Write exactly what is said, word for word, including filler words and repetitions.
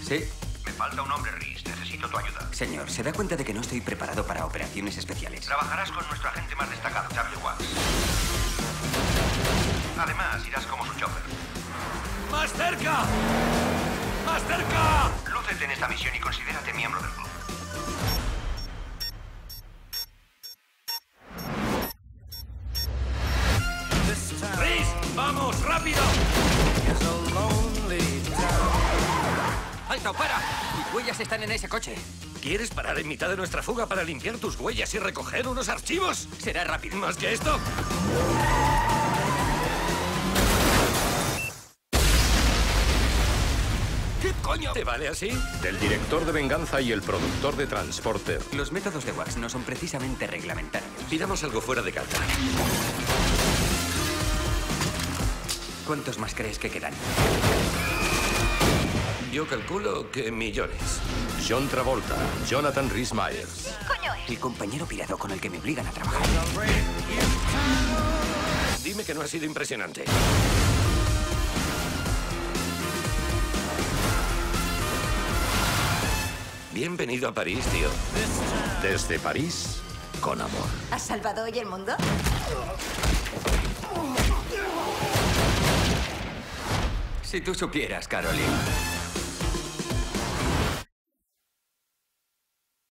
Sí. Me falta un hombre, Rhys. Necesito tu ayuda. Señor, ¿se da cuenta de que no estoy preparado para operaciones especiales? Trabajarás con nuestro agente más destacado, Charlie Watts. Además, irás como su chofer. ¡Más cerca! ¡Más cerca! Lúcete en esta misión y considérate miembro del club. ¡Rhys! ¡Vamos, rápido! ¡Alto, para! Mis huellas están en ese coche. ¿Quieres parar en mitad de nuestra fuga para limpiar tus huellas y recoger unos archivos? Será rápido. ¿Más que esto? ¿Qué coño? ¿Te vale así? Del director de Venganza y el productor de Transporter. Los métodos de Wax no son precisamente reglamentarios. Pidamos algo fuera de carta. ¿Cuántos más crees que quedan? Yo calculo que millones. John Travolta, Jonathan Rhys Meyers. Coño es. El compañero pirado con el que me obligan a trabajar. Dime que no ha sido impresionante. Bienvenido a París, tío. Desde París, con amor. ¿Has salvado hoy el mundo? Si tú supieras, Caroline.